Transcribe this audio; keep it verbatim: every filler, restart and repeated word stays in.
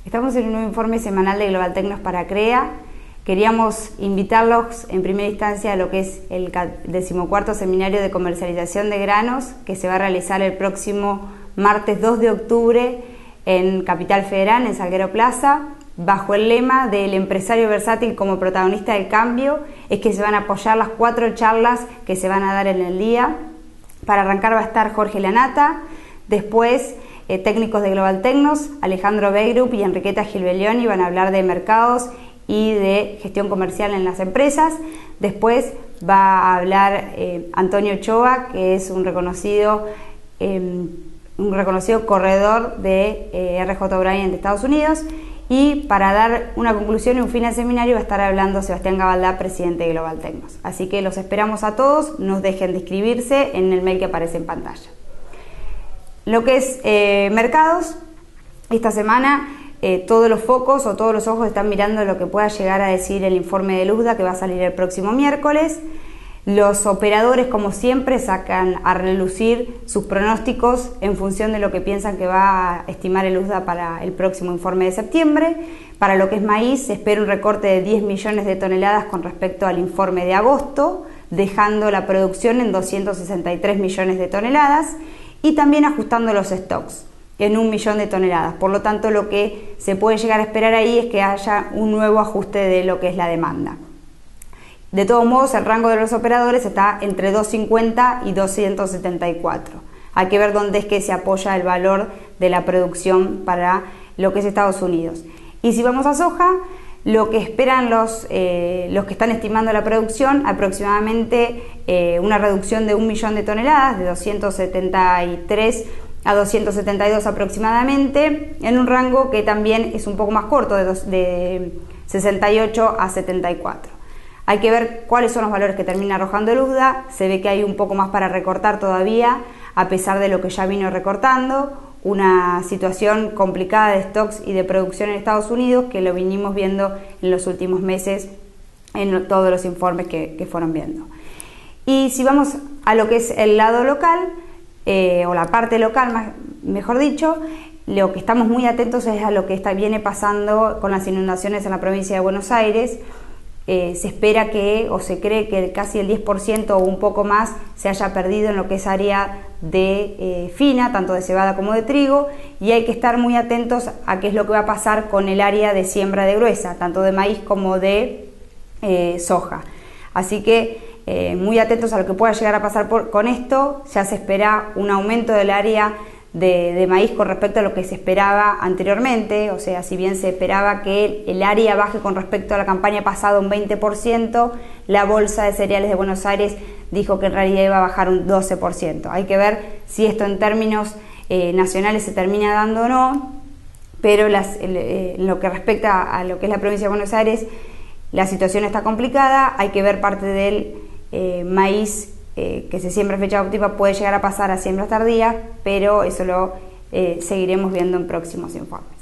Estamos en un nuevo informe semanal de Global Tecnos para CREA. Queríamos invitarlos en primera instancia a lo que es el decimocuarto Seminario de Comercialización de Granos, que se va a realizar el próximo martes dos de octubre en Capital Federal, en Salguero Plaza, bajo el lema del empresario versátil como protagonista del cambio. Es que se van a apoyar las cuatro charlas que se van a dar en el día. Para arrancar va a estar Jorge Lanata, después eh, técnicos de Global Tecnos, Alejandro Beigrup y Enriqueta Gilbelioni van a hablar de mercados y de gestión comercial en las empresas. Después va a hablar eh, Antonio Ochoa, que es un reconocido, eh, un reconocido corredor de eh, R J O'Brien de Estados Unidos. Y para dar una conclusión y un fin al seminario va a estar hablando Sebastián Gabaldá, presidente de Global Tecnos. Así que los esperamos a todos, no dejen de inscribirse en el mail que aparece en pantalla. Lo que es eh, mercados, esta semana eh, todos los focos o todos los ojos están mirando lo que pueda llegar a decir el informe de Luzda, que va a salir el próximo miércoles. Los operadores, como siempre, sacan a relucir sus pronósticos en función de lo que piensan que va a estimar el Luzda para el próximo informe de septiembre. Para lo que es maíz, se espera un recorte de diez millones de toneladas con respecto al informe de agosto, dejando la producción en doscientos sesenta y tres millones de toneladas y también ajustando los stocks en un millón de toneladas. Por lo tanto, lo que se puede llegar a esperar ahí es que haya un nuevo ajuste de lo que es la demanda. De todos modos, el rango de los operadores está entre doscientos cincuenta y doscientos setenta y cuatro. Hay que ver dónde es que se apoya el valor de la producción para lo que es Estados Unidos. Y si vamos a soja, lo que esperan los, eh, los que están estimando la producción, aproximadamente eh, una reducción de un millón de toneladas, de doscientos setenta y tres a doscientos setenta y dos aproximadamente, en un rango que también es un poco más corto, de, dos, de sesenta y ocho a setenta y cuatro. Hay que ver cuáles son los valores que termina arrojando el Luzda. Se ve que hay un poco más para recortar todavía, a pesar de lo que ya vino recortando. Una situación complicada de stocks y de producción en Estados Unidos, que lo vinimos viendo en los últimos meses en todos los informes que, que fueron viendo. Y si vamos a lo que es el lado local, eh, o la parte local, más, mejor dicho, lo que estamos muy atentos es a lo que está, viene pasando con las inundaciones en la provincia de Buenos Aires. Eh, se espera que, o se cree que casi el diez por ciento o un poco más se haya perdido en lo que es área de eh, fina, tanto de cebada como de trigo, y hay que estar muy atentos a qué es lo que va a pasar con el área de siembra de gruesa, tanto de maíz como de eh, soja. Así que eh, muy atentos a lo que pueda llegar a pasar por, con esto. Ya se espera un aumento del área De, de maíz con respecto a lo que se esperaba anteriormente. O sea, si bien se esperaba que el área baje con respecto a la campaña pasada un veinte por ciento, la Bolsa de Cereales de Buenos Aires dijo que en realidad iba a bajar un doce por ciento. Hay que ver si esto en términos eh, nacionales se termina dando o no, pero las, eh, en lo que respecta a lo que es la provincia de Buenos Aires, la situación está complicada. Hay que ver parte del eh, maíz Eh, que se siembra en fecha óptima, puede llegar a pasar a siembras tardías, pero eso lo eh, seguiremos viendo en próximos informes.